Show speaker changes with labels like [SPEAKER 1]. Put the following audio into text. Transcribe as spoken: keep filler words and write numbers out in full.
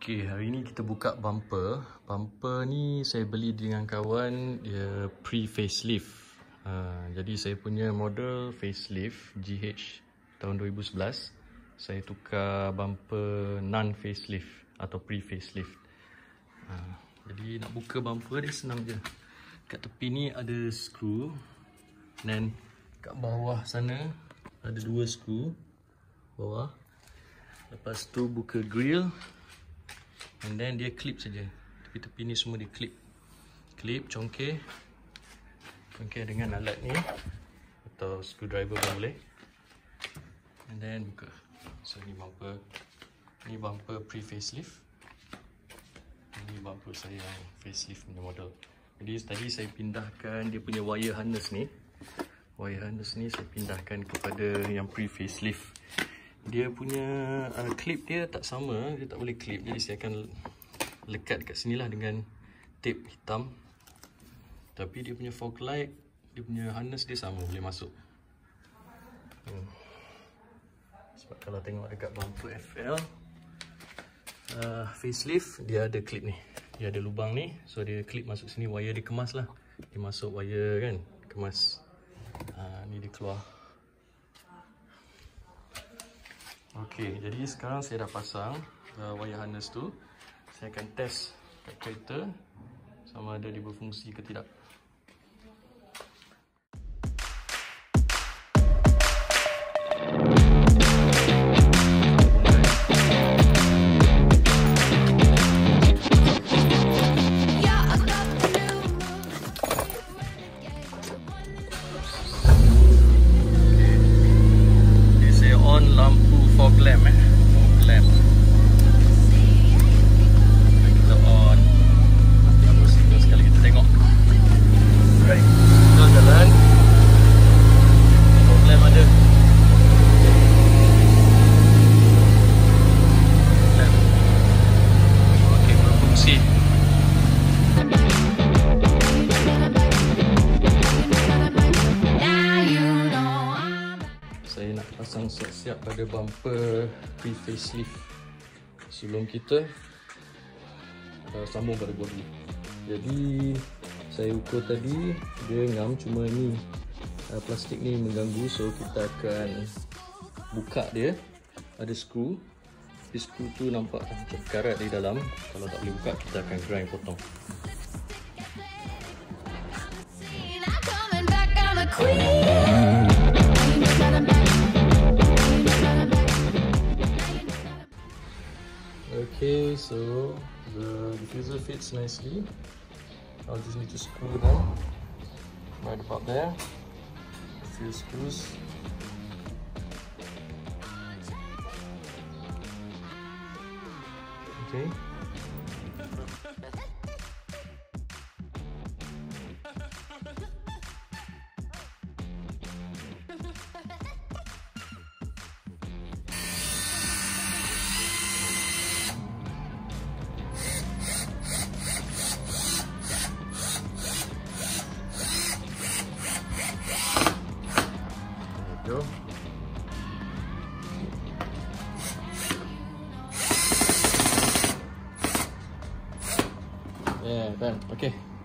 [SPEAKER 1] Okey, hari ni kita buka bumper. Bumper ni saya beli dengan kawan, dia pre-facelift. Uh, jadi saya punya model facelift G H tahun dua ribu sebelas. Saya tukar bumper non-facelift atau pre-facelift. Uh, jadi nak buka bumper dia senang je. Kat tepi ni ada skru. Dan kat bawah sana ada dua skru. Bawah. Lepas tu buka grill. And then dia clip saja. Tepi-tepi ni semua dia clip. Clip, congkir. Congkir dengan alat ni. Atau screwdriver pun boleh. And then buka. So ni bumper. Ni bumper pre-facelift. Ni bumper saya yang facelift punya model. Jadi tadi saya pindahkan dia punya wire harness ni. Wire harness ni saya pindahkan kepada yang pre-facelift. Dia punya uh, clip dia tak sama, dia tak boleh clip. Jadi saya akan lekat kat sini lah dengan tape hitam. Tapi dia punya fog light, dia punya harness dia sama, boleh masuk. hmm. Sebab kalau tengok dekat bumper F L uh, facelift, dia ada clip ni. Dia ada lubang ni, so dia clip masuk sini. Wire dia kemas lah. Dia masuk wire kan, kemas. uh, Ni dia keluar. Okey, jadi sekarang saya dah pasang uh, wire harness tu. Saya akan test kat kereta sama ada dia berfungsi ke tidak. Jadi saya on lampu fog lamp eh. Fog lamp. Kita on. Lalu signal sekali kita tengok. Right. Kita jalan. Fog lamp ada. Lamp. Okey, berfungsi. Saya nak pasang siap-siap pada bumper pre-facelift sebelum kita uh, sambung pada body. Jadi saya ukur tadi dia ngam, cuma ni uh, plastik ni mengganggu, so kita akan buka dia. Ada skru. Di skru tu nampak macam karat di dalam. Kalau tak boleh buka, kita akan grind potong. Okay, so the diffuser fits nicely. I'll just need to screw them right about there. A few screws. Okay. Go. Yeah, done. Okay.